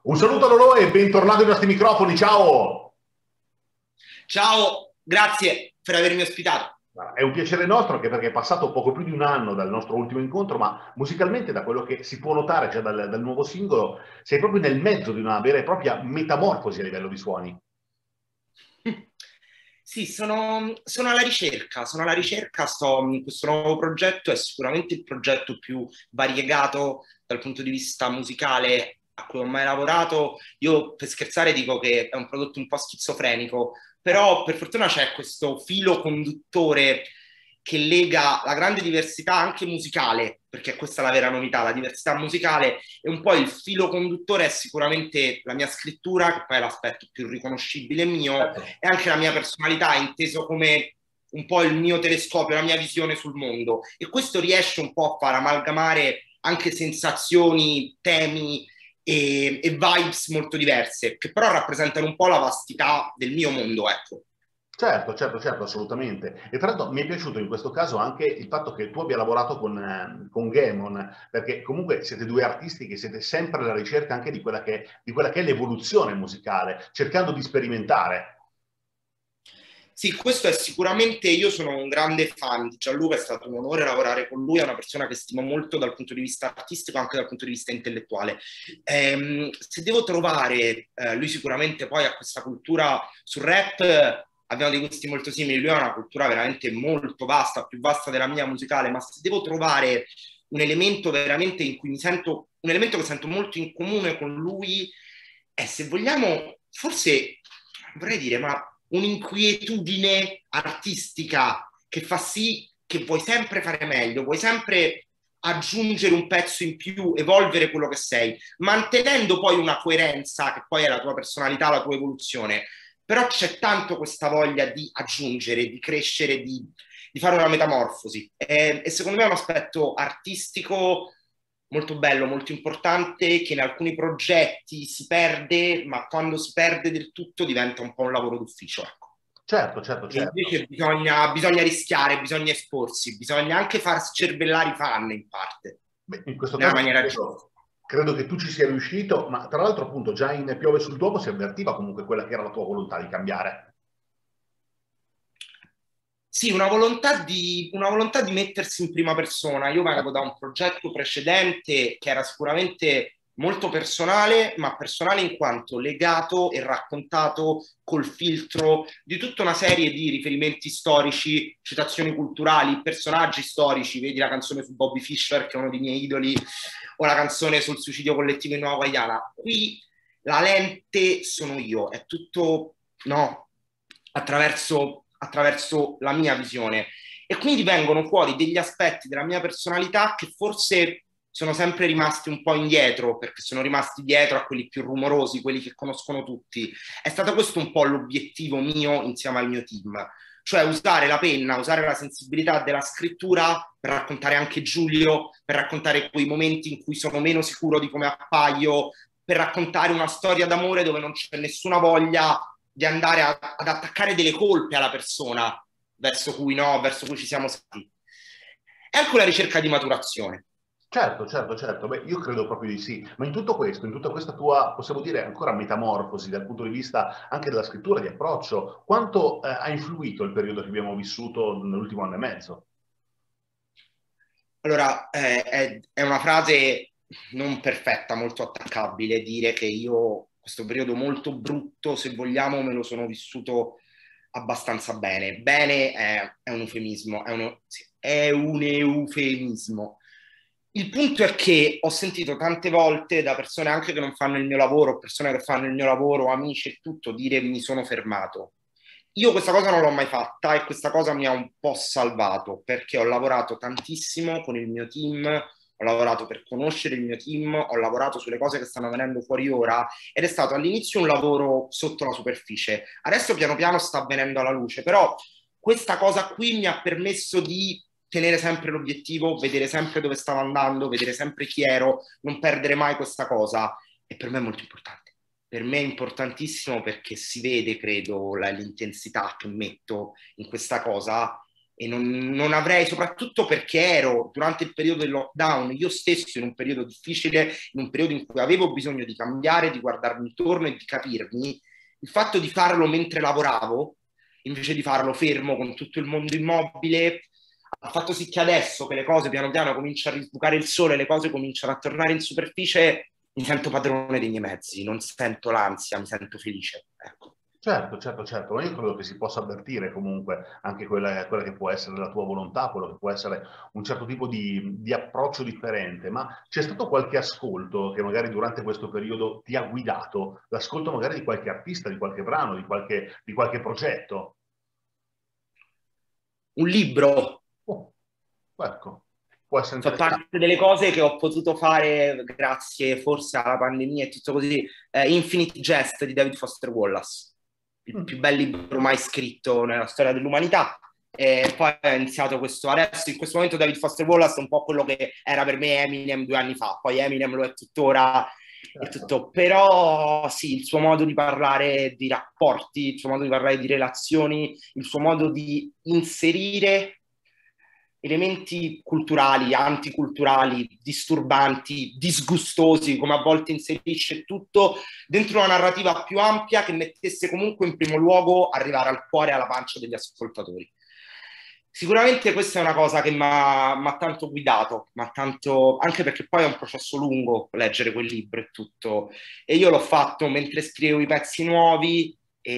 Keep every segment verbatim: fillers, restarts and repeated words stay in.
Un saluto a loro e bentornato ai nostri microfoni, ciao! Ciao, grazie per avermi ospitato. È un piacere nostro anche perché è passato poco più di un anno dal nostro ultimo incontro, ma musicalmente, da quello che si può notare già dal, dal nuovo singolo, sei proprio nel mezzo di una vera e propria metamorfosi a livello di suoni. Sì, sono, sono alla ricerca, sono alla ricerca, sto, questo nuovo progetto è sicuramente il progetto più variegato dal punto di vista musicale a cui ho mai lavorato. Io per scherzare dico che è un prodotto un po' schizofrenico, però per fortuna c'è questo filo conduttore che lega la grande diversità anche musicale, perché questa è la vera novità, la diversità musicale, e un po' il filo conduttore è sicuramente la mia scrittura, che poi è l'aspetto più riconoscibile mio, Certo. e anche la mia personalità, inteso come un po' il mio telescopio, la mia visione sul mondo. E questo riesce un po' a far amalgamare anche sensazioni, temi e, e vibes molto diverse, che però rappresentano un po' la vastità del mio mondo, ecco. Certo, certo, certo, assolutamente. E tra l'altro mi è piaciuto in questo caso anche il fatto che tu abbia lavorato con, eh, con Gaemon, perché comunque siete due artisti che siete sempre alla ricerca anche di quella che, di quella che è l'evoluzione musicale, cercando di sperimentare. Sì, questo è sicuramente, io sono un grande fan di Gianluca, è stato un onore lavorare con lui, è una persona che stimo molto dal punto di vista artistico, anche dal punto di vista intellettuale. Ehm, se devo trovare, eh, lui sicuramente poi ha questa cultura sul rap, eh, abbiamo dei gusti molto simili, lui ha una cultura veramente molto vasta, più vasta della mia musicale, ma se devo trovare un elemento veramente in cui mi sento, un elemento che sento molto in comune con lui, è se vogliamo, forse vorrei dire, ma un'inquietudine artistica che fa sì che vuoi sempre fare meglio, vuoi sempre aggiungere un pezzo in più, evolvere quello che sei, mantenendo poi una coerenza che poi è la tua personalità, la tua evoluzione. Però c'è tanto questa voglia di aggiungere, di crescere, di, di fare una metamorfosi. E, e secondo me è un aspetto artistico molto bello, molto importante, che in alcuni progetti si perde, ma quando si perde del tutto diventa un po' un lavoro d'ufficio, ecco. Certo, certo, E certo. invece bisogna, bisogna rischiare, bisogna esporsi, bisogna anche far scervellare i fan in parte, Beh, in questo nella caso maniera giusta. credo, credo che tu ci sia riuscito, ma tra l'altro appunto già in Piove sul Duomo si avvertiva comunque quella che era la tua volontà di cambiare. Sì, una volontà di, una volontà di mettersi in prima persona. Io vengo da Certo. un progetto precedente che era sicuramente molto personale, ma personale in quanto legato e raccontato col filtro di tutta una serie di riferimenti storici, citazioni culturali, personaggi storici. Vedi la canzone su Bobby Fischer, che è uno dei miei idoli, o la canzone sul suicidio collettivo in Nuova Guayana. Qui la lente sono io, è tutto, no, attraverso, attraverso la mia visione. E quindi vengono fuori degli aspetti della mia personalità che forse sono sempre rimasti un po' indietro, perché sono rimasti dietro a quelli più rumorosi, quelli che conoscono tutti. È stato questo un po' l'obiettivo mio insieme al mio team, cioè usare la penna, usare la sensibilità della scrittura per raccontare anche Giulio, per raccontare quei momenti in cui sono meno sicuro di come appaio, per raccontare una storia d'amore dove non c'è nessuna voglia di andare a, ad attaccare delle colpe alla persona verso cui no, verso cui ci siamo stati. È anche una ricerca di maturazione. Certo, certo, certo, beh, io credo proprio di sì, ma in tutto questo, in tutta questa tua, possiamo dire, ancora metamorfosi dal punto di vista anche della scrittura, di approccio, quanto eh, ha influito il periodo che abbiamo vissuto nell'ultimo anno e mezzo? Allora, eh, è, è una frase non perfetta, molto attaccabile, dire che io questo periodo molto brutto, se vogliamo, me lo sono vissuto abbastanza bene. Bene è, è un eufemismo, è un, sì, è un eufemismo. Il punto è che ho sentito tante volte da persone anche che non fanno il mio lavoro, persone che fanno il mio lavoro, amici e tutto, dire mi sono fermato. Io questa cosa non l'ho mai fatta e questa cosa mi ha un po' salvato perché ho lavorato tantissimo con il mio team, ho lavorato per conoscere il mio team, ho lavorato sulle cose che stanno venendo fuori ora ed è stato all'inizio un lavoro sotto la superficie. Adesso piano piano sta venendo alla luce, però questa cosa qui mi ha permesso di tenere sempre l'obiettivo, vedere sempre dove stavo andando, vedere sempre chi ero, non perdere mai questa cosa e per me è molto importante. Per me è importantissimo perché si vede, credo, la, l'intensità che metto in questa cosa e non, non avrei, soprattutto perché ero durante il periodo del lockdown, io stesso in un periodo difficile, in un periodo in cui avevo bisogno di cambiare, di guardarmi intorno e di capirmi, il fatto di farlo mentre lavoravo, invece di farlo fermo con tutto il mondo immobile, ha fatto sì che adesso che le cose piano piano cominciano a risbucare il sole, le cose cominciano a tornare in superficie, mi sento padrone dei miei mezzi, non sento l'ansia, mi sento felice. Ecco. Certo, certo, certo, ma io credo che si possa avvertire comunque anche quella, quella che può essere la tua volontà, quello che può essere un certo tipo di, di approccio differente, ma c'è stato qualche ascolto che magari durante questo periodo ti ha guidato, l'ascolto magari di qualche artista, di qualche brano, di qualche, di qualche progetto? Un libro Oh, ecco, può essere fa interessante. parte delle cose che ho potuto fare grazie forse alla pandemia e tutto così. Eh, Infinite Jest di David Foster Wallace, il Mm. più bel libro mai scritto nella storia dell'umanità. E poi è iniziato questo, adesso in questo momento David Foster Wallace è un po' quello che era per me Eminem due anni fa, poi Eminem lo è tuttora e Certo. tutto, però sì, il suo modo di parlare di rapporti, il suo modo di parlare di relazioni, il suo modo di inserire elementi culturali, anticulturali, disturbanti, disgustosi, come a volte inserisce tutto dentro una narrativa più ampia che mettesse comunque in primo luogo arrivare al cuore e alla pancia degli ascoltatori. Sicuramente questa è una cosa che mi ha tanto guidato, ma tanto, anche perché poi è un processo lungo leggere quel libro e tutto, e io l'ho fatto mentre scrivevo i pezzi nuovi.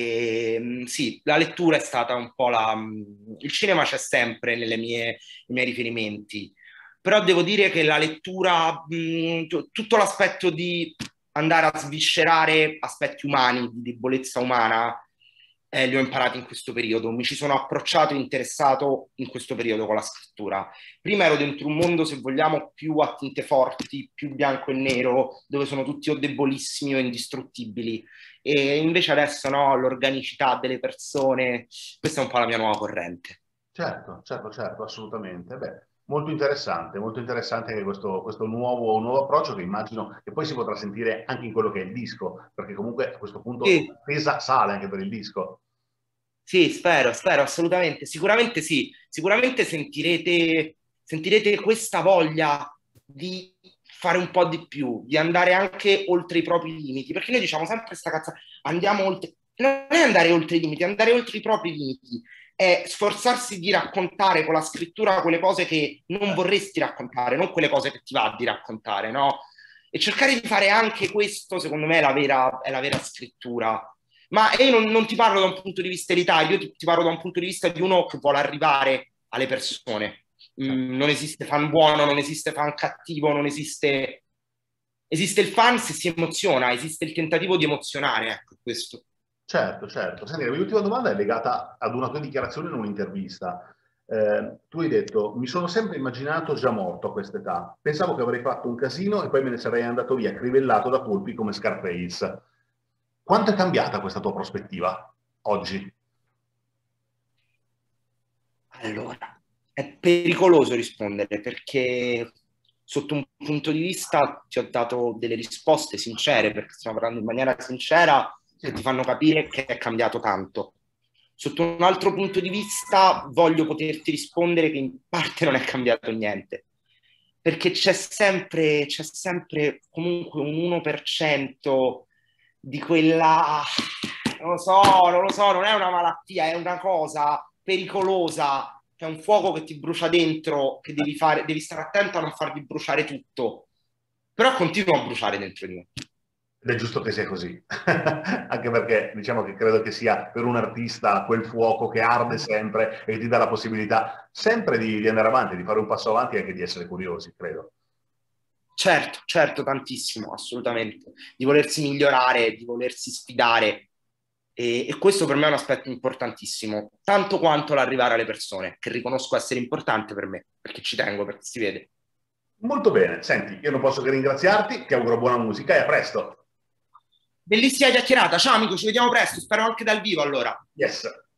E sì, la lettura è stata un po' la... Il cinema c'è sempre nelle mie, nei miei riferimenti, però devo dire che la lettura, mh, tutto l'aspetto di andare a sviscerare aspetti umani, di debolezza umana, eh, li ho imparati in questo periodo. Mi ci sono approcciato e interessato in questo periodo con la scrittura. Prima ero dentro un mondo, se vogliamo, più a tinte forti, più bianco e nero, dove sono tutti o debolissimi o indistruttibili. E invece adesso no, l'organicità delle persone, questa è un po' la mia nuova corrente. Certo, certo, certo, assolutamente. Beh, molto interessante, molto interessante anche questo, questo nuovo, nuovo approccio che immagino che poi si potrà sentire anche in quello che è il disco, perché comunque a questo punto Sì, pesa sale anche per il disco. sì, spero, spero, assolutamente. Sicuramente sì, sicuramente sentirete, sentirete questa voglia di fare un po' di più, di andare anche oltre i propri limiti, perché noi diciamo sempre questa cazzo, andiamo oltre, non è andare oltre i limiti, è andare oltre i propri limiti, è sforzarsi di raccontare con la scrittura quelle cose che non vorresti raccontare, non quelle cose che ti va di raccontare, no? E cercare di fare anche questo, secondo me, è la vera, è la vera scrittura. Ma io non, non ti parlo da un punto di vista elitario, io ti, ti parlo da un punto di vista di uno che vuole arrivare alle persone. Mm, non esiste fan buono, non esiste fan cattivo, non esiste... Esiste il fan se si emoziona, esiste il tentativo di emozionare, ecco questo. Certo, certo. Senti, la mia ultima domanda è legata ad una tua dichiarazione in un'intervista. Eh, tu hai detto, mi sono sempre immaginato già morto a quest'età. Pensavo che avrei fatto un casino e poi me ne sarei andato via crivellato da colpi come Scarface. Quanto è cambiata questa tua prospettiva oggi? Allora, è pericoloso rispondere perché sotto un punto di vista ti ho dato delle risposte sincere, perché stiamo parlando in maniera sincera, che ti fanno capire che è cambiato tanto. Sotto un altro punto di vista voglio poterti rispondere che in parte non è cambiato niente, perché c'è sempre, c'è sempre comunque un uno per cento di quella, non lo so, non lo so, non è una malattia, è una cosa pericolosa, che è un fuoco che ti brucia dentro, che devi fare, devi stare attento a non farvi bruciare tutto, però continua a bruciare dentro di me. Ed è giusto che sia così, anche perché diciamo che credo che sia per un artista quel fuoco che arde sempre e ti dà la possibilità sempre di, di andare avanti, di fare un passo avanti e anche di essere curiosi, credo. Certo, certo, tantissimo, assolutamente, di volersi migliorare, di volersi sfidare. E, e questo per me è un aspetto importantissimo, tanto quanto l'arrivare alle persone, che riconosco essere importante per me, perché ci tengo, perché si vede. Molto bene, senti, io non posso che ringraziarti, ti auguro buona musica e a presto. Bellissima chiacchierata, ciao amico, ci vediamo presto, spero anche dal vivo allora. Yes.